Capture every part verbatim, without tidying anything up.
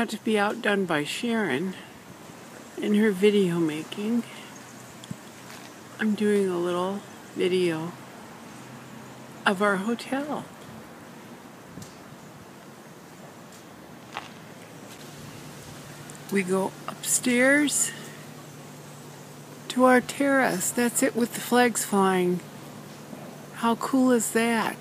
not to be outdone by Sharon in her video making, I'm doing a little video of our hotel. We go upstairs to our terrace. That's it with the flags flying. How cool is that?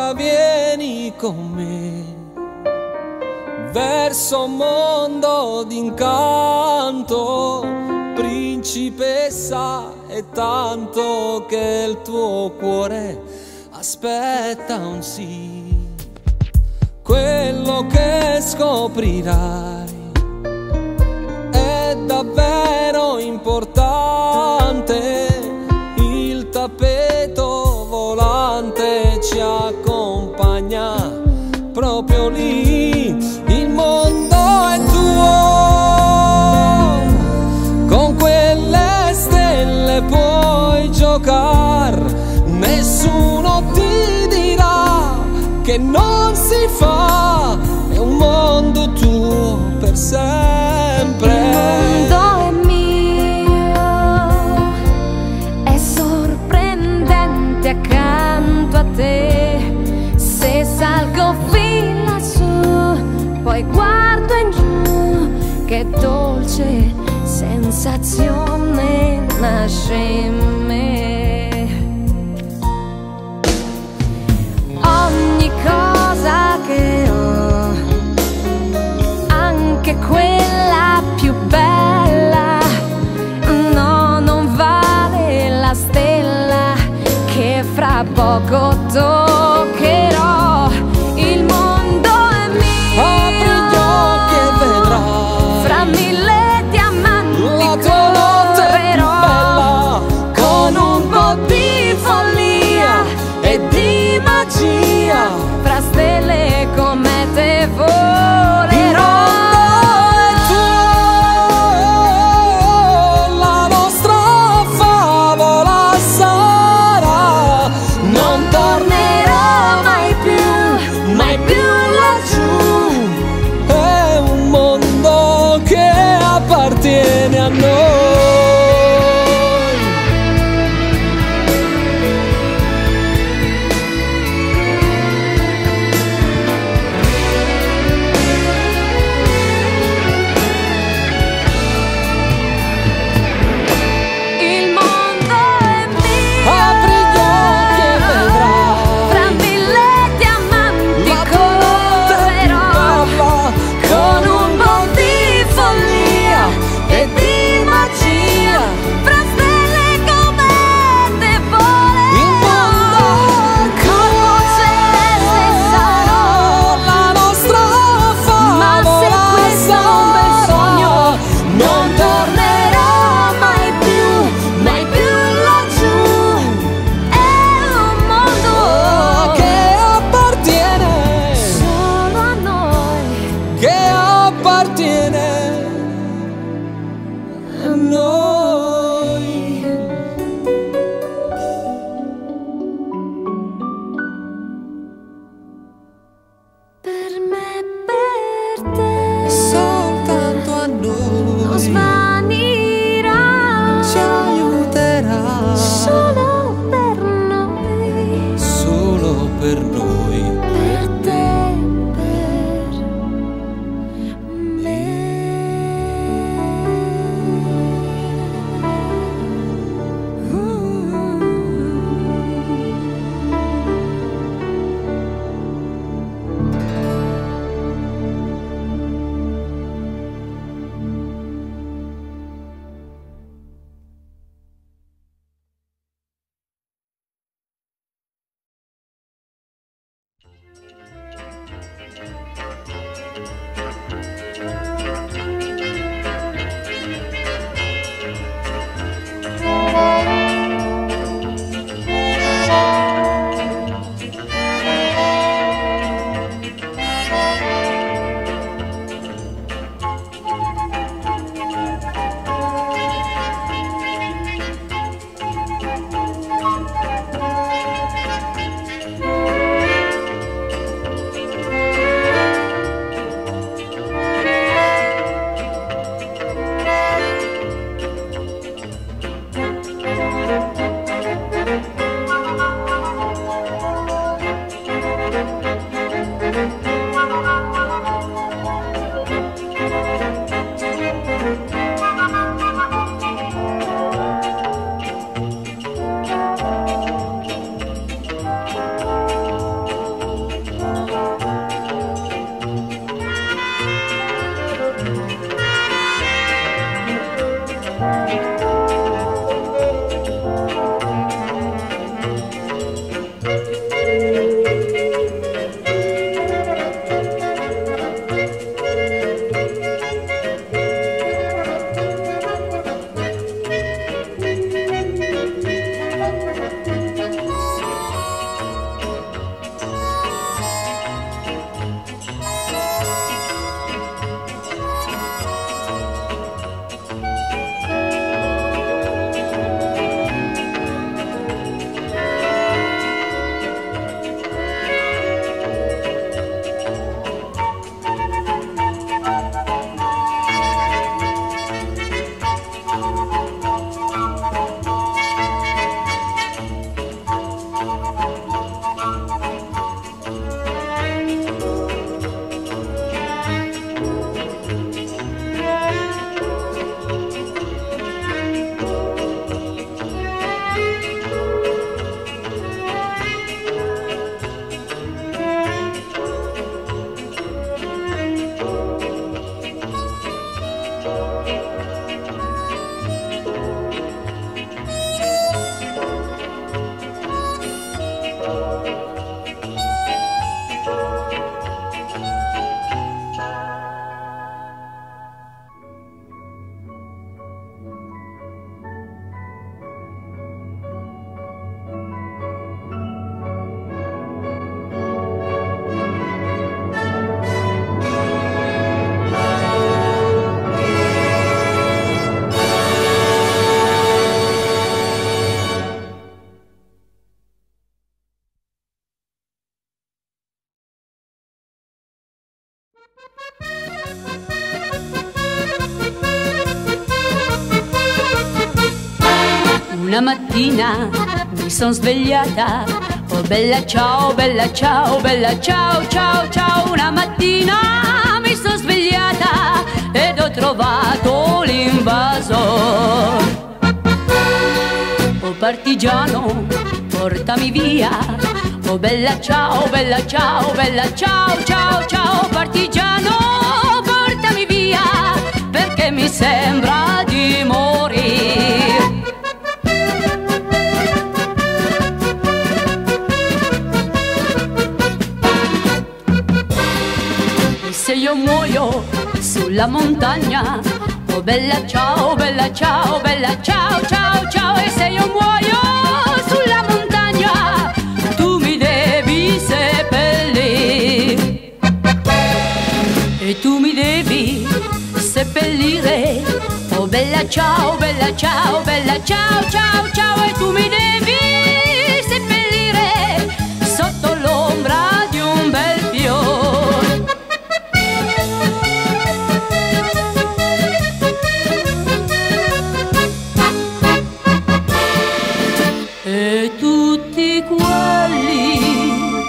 ora vieni con me verso un mondo d'incanto, principessa, è tanto che il tuo cuore aspetta un sì. Quello che scoprirai è davvero importante, il tappeto volante ci accompagna proprio lì, il mondo è tuo, con quelle stelle puoi giocare, nessuno ti dirà che non si fa, è un mondo tuo per sempre. Il mondo è mio, è sorprendente accanto a te, se salgo fin lassù, poi guardo in giù, che dolce sensazione nasce in me. Ogni cosa che ho, anche quella più bella, no, non vale la stella che fra poco toccherò. Il mondo è mio, Apri gli occhi e vedrai fra mille diamanti la tua notte più correrò, bella, Una mattina mi son svegliata, oh bella ciao, bella ciao, bella ciao, ciao, ciao. Una mattina mi son svegliata ed ho trovato l'invasor. Oh partigiano, portami via, oh bella ciao, bella ciao, bella ciao, ciao, ciao. Partigiano, portami via, perché mi sembra di morire. Se io muoio sulla montagna, oh bella ciao, bella ciao, bella ciao, ciao, ciao. E se io muoio sulla montagna, tu mi devi seppellire. E tu mi devi seppellire, oh bella ciao, bella ciao, bella ciao, ciao, ciao. E tu mi devi seppellire sotto l'ombra di un bel fiore. E tutti quelli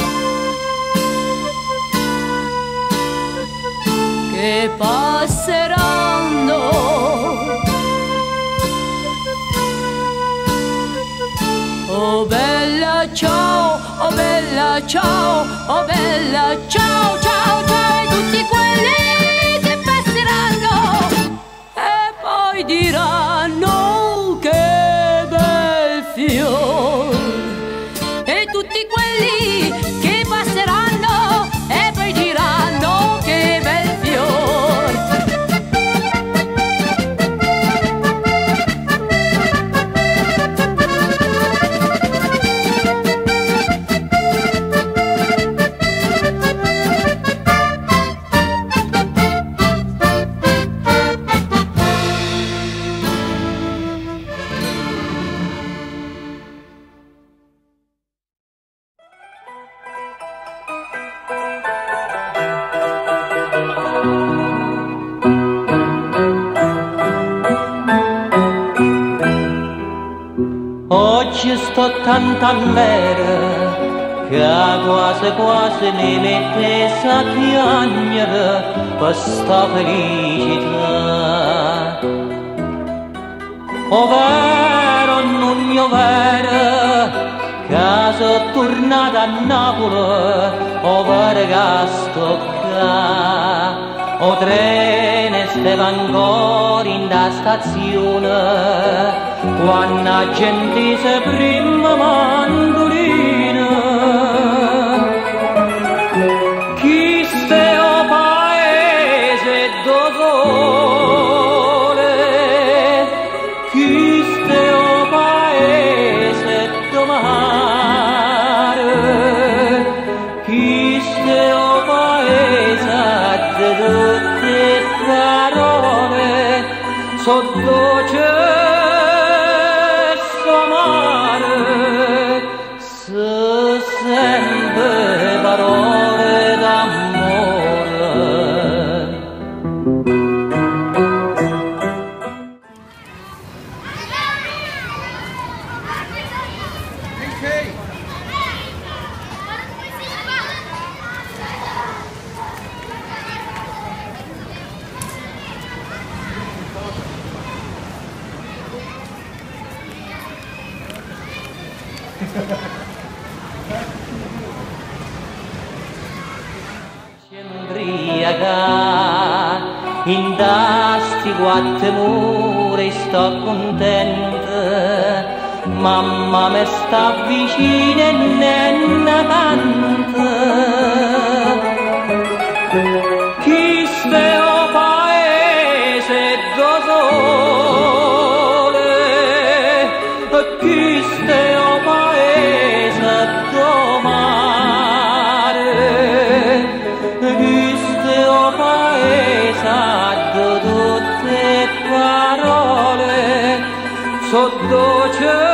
che passeranno, oh bella ciao, oh bella ciao, oh bella ciao, ciao, ciao. E tutti quelli che passeranno e poi diranno che bel fior. E tutti quelli che passeranno e poi diranno che bel fior. Oggi sto tanto all'era che quasi quasi mi mettessi a piangere per sta felicità. O vero, non io vero, che sono tornata a Napoli, o vero che sto qua. O treno stava ancora in da stazione, quando la gente si prima mandolina. Chi stai o paese do sole, chi stai o paese do mare, chi stai o paese de tutte parole, so dolce sempre parole d'amore. In sti quattro mura sto contenta, mamma mi sta vicina e nenna canta. Chi stai o paese do sole, chi stai o paese do mare, chi stai o paese tutte parole so dolce